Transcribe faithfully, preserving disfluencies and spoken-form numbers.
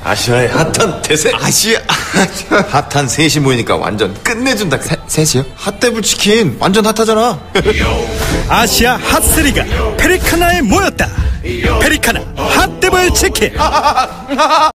아시아의 핫한 대세. 아시아 핫한 셋이 모이니까 완전 끝내준다. 세, 셋이요? 핫데블 치킨 완전 핫하잖아. 아시아 핫쓰리가 페리카나에 모였다. 페리카나 핫데블 치킨.